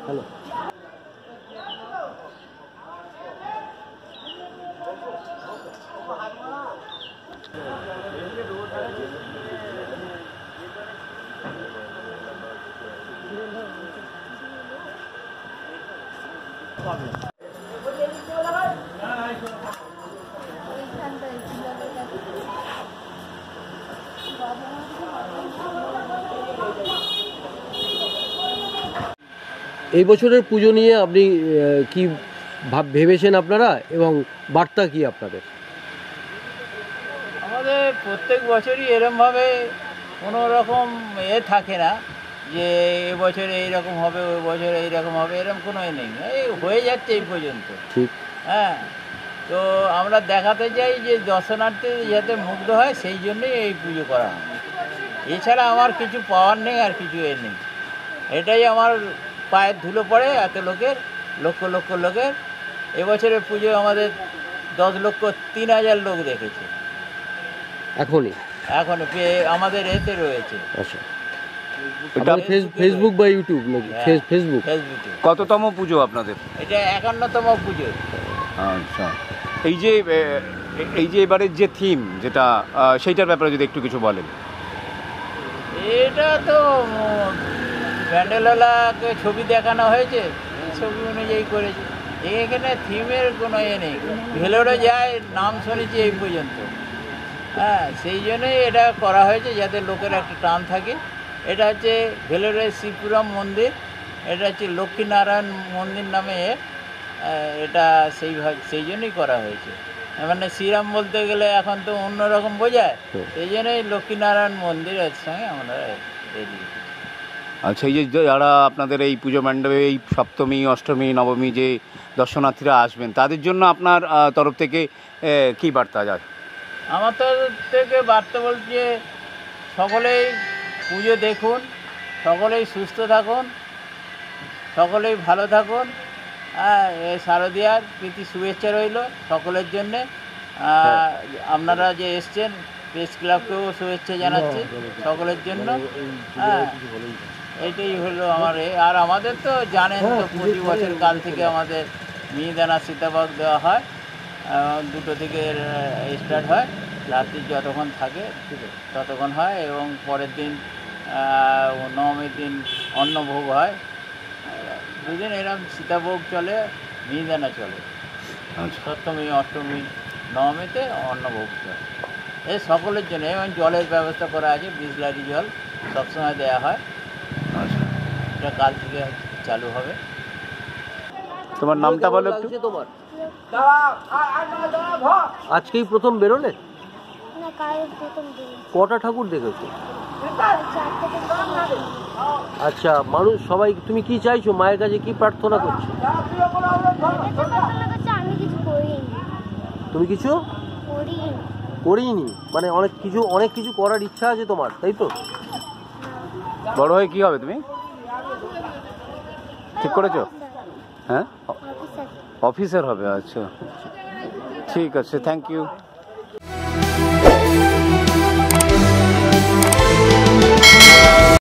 Hello. এই বছরের পুজো নিয়ে আপনি কি ভেবেছেন আপনারা, এবং বার্তা কি আপনাদের? আমাদের প্রত্যেক বছরই এরমভাবে কোনো রকম থাকে না যে এবছরে এইরকম হবে, ওই বছরে এইরকম হবে, এরকম কোনো নেই, এই হয়ে যাচ্ছে এই পর্যন্ত। ঠিক। হ্যাঁ, তো আমরা দেখাতে চাই যে দর্শনার্থী যাতে মুগ্ধ হয়, সেই জন্যই এই পুজো করা হয়। এছাড়া আমার কিছু পাওয়ার নেই, আর কিছু নেই। এটাই আমার পায়ের ধুলো পড়ে এত লোকের, লক্ষ লক্ষ লোকের। এবছরের পুজো আমাদের 10,03,000 লোক দেখেছে এখনই আমাদের এতে রয়েছে। আচ্ছা, ফেসবুক বা ইউটিউব নাকি? ফেসবুকে। কততম পুজো আপনাদের? এটা 51তম পুজো। আচ্ছা, এই যে এবারের যে থিম যেটা, সেইটার ব্যাপারে যদি একটু কিছু বলেন। এটা তো প্যান্ডেলওয়ালাকে ছবি দেখানো হয়েছে, ছবি অনুযায়ী করেছে। এখানে থিমের কোনো নেই, ভেলোরে যায় নাম শুনেছি এই পর্যন্ত। হ্যাঁ, সেই জন্যই এটা করা হয়েছে, যাতে লোকের একটা টান থাকে। এটা হচ্ছে ভেলোরের শিবপুরম মন্দির, এটা হচ্ছে লক্ষ্মীনারায়ণ মন্দির নামে। এটা সেই জন্যই করা হয়েছে। মানে শ্রীরাম বলতে গেলে এখন তো অন্যরকম বোঝায়, সেই জন্যই লক্ষ্মীনারায়ণ মন্দিরের সঙ্গে আমরা রেডি। আচ্ছা, এই যে যারা আপনাদের এই পুজো মণ্ডপে এই সপ্তমী, অষ্টমী, নবমী যে দর্শনার্থীরা আসবেন, তাদের জন্য আপনার তরফ থেকে কী বার্তা যায়? আমার তরফ থেকে বার্তা বলছে, সকলেই পুজো দেখুন, সকলেই সুস্থ থাকুন, সকলেই ভালো থাকুন। শারদীয়ার প্রীতি শুভেচ্ছা রইল সকলের জন্যে। আপনারা যে এসছেন, প্রেস ক্লাবকেও শুভেচ্ছা জানাচ্ছি সকলের জন্য। হ্যাঁ, এইটাই হলো আমার। আর আমাদের তো জানেন তো, প্রতি বছর কাল থেকে আমাদের মিহিদানা সীতাভোগ দেওয়া হয়। 2টো থেকে স্টার্ট হয়, রাত্রি যতক্ষণ থাকে ততক্ষণ হয়, এবং পরের দিন নবমীর দিন অন্নভোগ হয়। 2 দিন এরকম সীতাভোগ চলে, মিহিদানা চলে। সপ্তমী, অষ্টমী, নবমীতে অন্নভোগ চলে। এই সকলের জন্য। এবং জলের ব্যবস্থা করা আছে, বিসলারি জল সবসময় দেওয়া হয়। এটা কাল থেকে চালু হবে। তোমার নামটা বলো একটু। তোমার আজকেই প্রথম বেরোলে? কটা ঠাকুর দেখেছো? আচ্ছা, মানুষ সবাই, তুমি কি চাইছো, মায়ের কাছে কি প্রার্থনা করছো? তুমি কিছু করিনি, মানে অনেক কিছু করার ইচ্ছা আছে তোমার, তাই তো? বড় হয়ে কি হবে তুমি ঠিক করেছো? হ্যাঁ, অফিসার হবে। আচ্ছা, ঠিক আছে, থ্যাংক ইউ।